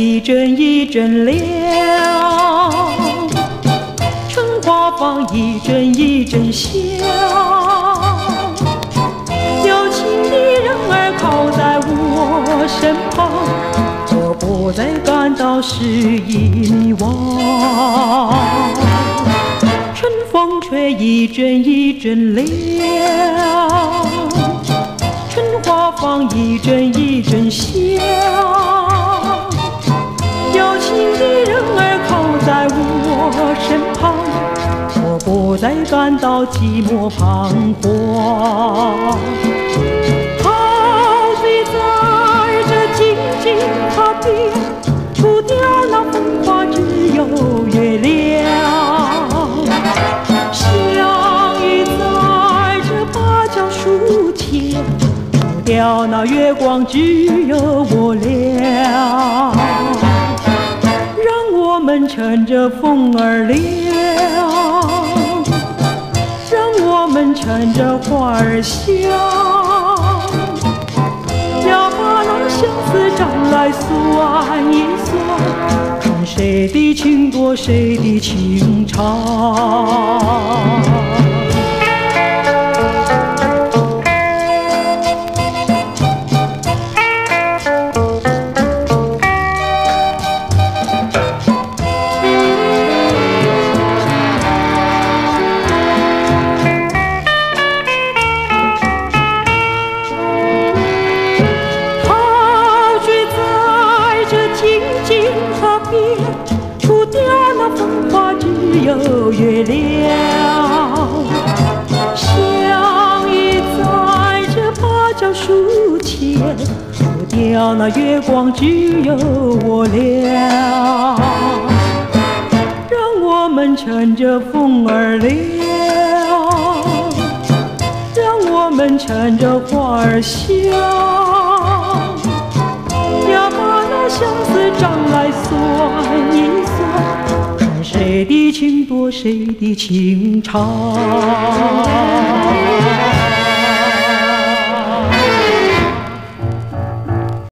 一阵一阵凉，春花放一阵一阵香。有情的人儿靠在我身旁，我不再感到诗意迷惘。春风吹一阵一阵凉，春花放一阵一阵香。有情的人儿靠在我身旁，我不再感到寂寞彷徨。陶醉在这静静河边，除掉那风花只有月亮。相遇在这芭蕉树前，除掉那月光只有我俩。让我们乘着风儿凉，让我们乘着花儿香，要把那相思账来算一算，看谁的情多谁的情长。除掉那风花只有月亮，相遇在这芭蕉树前，除掉那月光只有我俩。让我们乘着风儿凉，让我们乘着花儿香，要把那相思账来算一算，看谁的情多谁的情长。